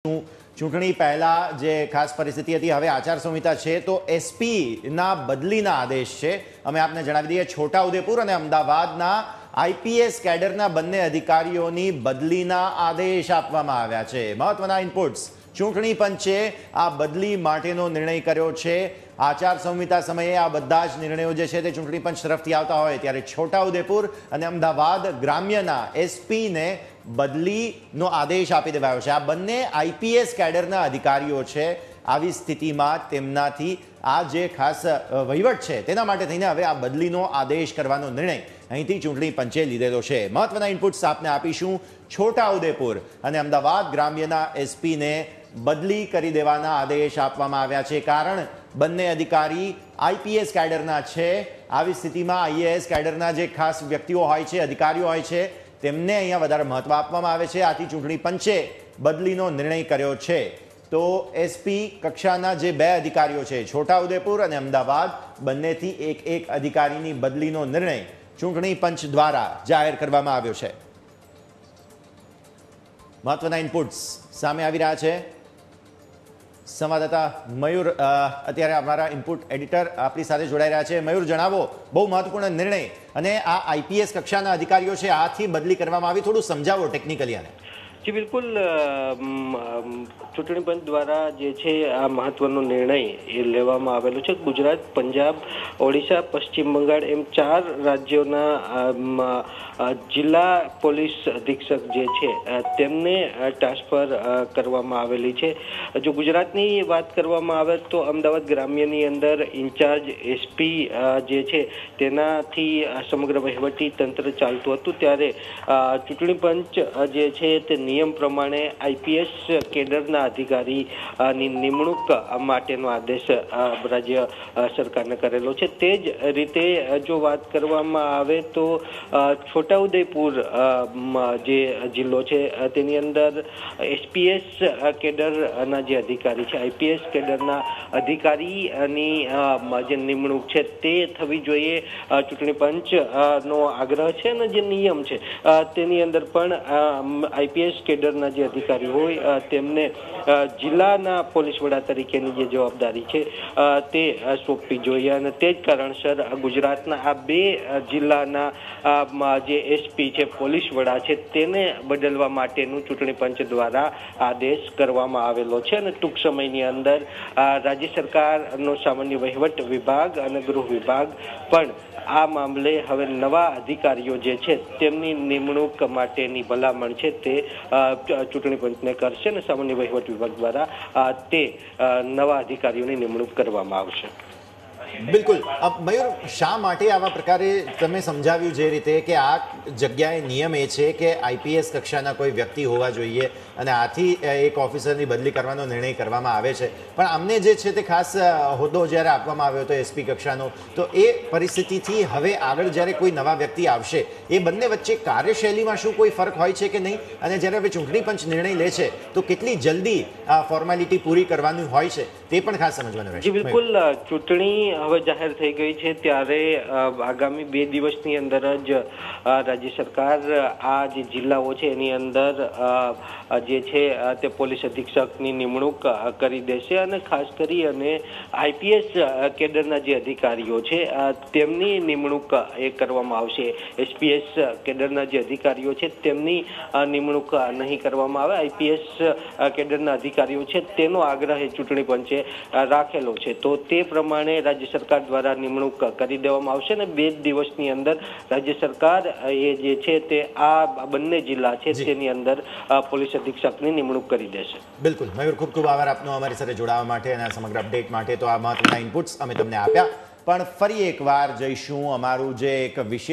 ચૂંટણી પહેલા જે ખાસ પરિસ્થિતિ હતી, હવે આચારસંહિતા છે તો એસપીના બદલીના આદેશ છે. અમે આપને જણાવી દઈએ, છોટાઉદેપુર અને અમદાવાદના આઈપીએસ કેડરના બંને અધિકારીઓની બદલીના આદેશ આપવામાં આવ્યા છે. મહત્વના ઇનપુટ્સ. ચૂંટણી પંચે આ બદલી માટેનો નિર્ણય કર્યો છે. આચારસંહિતા સમયે આ બધા જ નિર્ણયો જે છે તે ચૂંટણી પંચ તરફથી આવતા હોય ત્યારે છોટાઉદેપુર અને અમદાવાદ ગ્રામ્યના એસપીને બદલીનો આદેશ આપી દેવાયો છે. આ બંને આઈપીએસ કેડરના અધિકારીઓ છે. આવી સ્થિતિમાં તેમનાથી આ જે ખાસ વહીવટ છે તેના માટે થઈને હવે આ બદલીનો આદેશ કરવાનો નિર્ણય અહીંથી ચૂંટણી પંચે લીધેલો છે. મહત્વના ઇનપુટ્સ આપને આપીશું. છોટાઉદેપુર અને અમદાવાદ ગ્રામ્યના એસપીને બદલી કરી દેવાના આદેશ આપવામાં આવ્યા છે. કારણ બંને અધિકારી આઈપીએસ કેડરના છે. આવી સ્થિતિમાં આઈએએસ કેડરના જે ખાસ વ્યક્તિઓ હોય છે, અધિકારીઓ હોય છે, તેમને અહીંયા વધારે મહત્વ આપવામાં આવે છે. આથી ચૂંટણી પંચે બદલીનો નિર્ણય કર્યો છે. તો એસપી કક્ષાના જે બે અધિકારીઓ છે, છોટાઉદેપુર અને અમદાવાદ, બંનેથી એક અધિકારીની બદલીનો નિર્ણય ચૂંટણી પંચ દ્વારા જાહેર કરવામાં આવ્યો છે. મહત્વના ઇનપુટ્સ સામે આવી રહ્યા છે. સંવાદદાતા મયુર અત્યારે અમારા ઇનપુટ એડિટર આપણી સાથે જોડાઈ રહ્યા છે. મયુર, જણાવો, બહુ મહત્વપૂર્ણ નિર્ણય અને આ આઈપીએસ કક્ષાના અધિકારીઓ છે, આથી બદલી કરવામાં આવી, થોડું સમજાવો ટેકનિકલી આને. જી બિલકુલ, ચૂંટણી પંચ દ્વારા જે છે આ મહત્વનો નિર્ણય એ લેવામાં આવેલો છે. ગુજરાત, પંજાબ, ઓડિશા, પશ્ચિમ બંગાળ એમ 4 રાજ્યોના જિલ્લા પોલીસ અધિક્ષક જે છે તેમને ટ્રાન્સફર કરવામાં આવેલી છે. જો ગુજરાતની વાત કરવામાં આવે તો અમદાવાદ ગ્રામ્યની અંદર ઇન્ચાર્જ એસપી જે છે તેનાથી સમગ્ર વહીવટી તંત્ર ચાલતું હતું, ત્યારે ચૂંટણી પંચ જે છે તે નિયમ પ્રમાણે આઈપીએસ કેડરના અધિકારીની નિમણૂક માટેનો આદેશ રાજ્ય સરકારને કરેલો છે. તે જ રીતે જો વાત કરવામાં આવે તો છોટાઉદેપુર જે જિલ્લો છે તેની અંદર એસપીએસ કેડરના જે અધિકારી છે, આઈપીએસ કેડરના અધિકારીની જે નિમણૂક છે તે થવી જોઈએ. ચૂંટણી પંચ નો આગ્રહ છે અને જે નિયમ છે તેની અંદર પણ આઈપીએસ કેડરના જે અધિકારી હોય તેમને જિલ્લાના પોલીસ વડા તરીકેની જે જવાબદારી છે તે સોંપવી જોઈએ. અને તે જ કારણસર ગુજરાતના આ 2 જિલ્લાના જે એસપી છે, પોલીસ વડા છે, તેને બદલવા માટેનું ચૂંટણી પંચ દ્વારા આદેશ કરવામાં આવેલો છે. અને ટૂંક સમયની અંદર રાજ્ય સરકારનો સામાન્ય વહીવટ વિભાગ અને ગૃહ વિભાગ પણ આ મામલે હવે નવા અધિકારીઓ જે છે તેમની નિમણૂક માટેની ભલામણ છે તે ચૂંટણી પંચને કરશે અને સામાન્ય વહીવટ વિભાગ દ્વારા તે નવા અધિકારીઓની નિમણૂક કરવામાં આવશે. બિલકુલ. મયુર, શા માટે આવા પ્રકારે તમે સમજાવ્યું જે રીતે કે આ જગ્યાએ નિયમ એ છે કે આઈપીએસ કક્ષાના કોઈ વ્યક્તિ હોવા જોઈએ અને આથી એક ઓફિસરની બદલી કરવાનો નિર્ણય કરવામાં આવે છે, પણ અમને જે છે તે ખાસ હોદ્દો જ્યારે આપવામાં આવ્યો હતો એસપી કક્ષાનો, તો એ પરિસ્થિતિથી હવે આગળ જ્યારે કોઈ નવા વ્યક્તિ આવશે એ બંને વચ્ચે કાર્યશૈલીમાં શું કોઈ ફરક હોય છે કે નહીં? અને જ્યારે હવે ચૂંટણી પંચ નિર્ણય લે છે તો કેટલી જલ્દી આ ફોર્માલિટી પૂરી કરવાની હોય છે તે પણ ખાસ સમજવાનું રહેશે. બિલકુલ, ચૂંટણી હવે જાહેર થઈ ગઈ છે ત્યારે આગામી 2 દિવસની અંદર જ રાજ્ય સરકાર આ જે જિલ્લાઓ છે એની અંદર જે છે તે પોલીસ અધિક્ષકની નિમણૂક કરી દેશે. અને ખાસ કરી અને આઈપીએસ કેડરના જે અધિકારીઓ છે તેમની નિમણૂક એ કરવામાં આવશે. એસપીએસ કેડરના જે અધિકારીઓ છે તેમની નિમણૂક નહીં કરવામાં આવે. આઈપીએસ કેડરના અધિકારીઓ છે તેનો આગ્રહ ચૂંટણી પંચે રાખેલો છે, તો તે પ્રમાણે રાજ્ય સરકાર દ્વારા નિમણૂક કરી દેવામાં આવશે. અને 2 દિવસની અંદર રાજ્ય સરકાર એ જે છે તે આ બંને જિલ્લા છે તેની અંદર પોલીસ અધિક્ષકની નિમણૂક કરી દેશે. બિલકુલ મયુર, ખૂબ ખૂબ આભાર આપનો અમારી સાથે જોડાવા માટે અને આ સમગ્ર અપડેટ માટે. તો આ મહત્વના ઇનપુટ્સ અમે તમને આપ્યા, પણ ફરી એકવાર જઈશું અમારું જે એક વિશેષ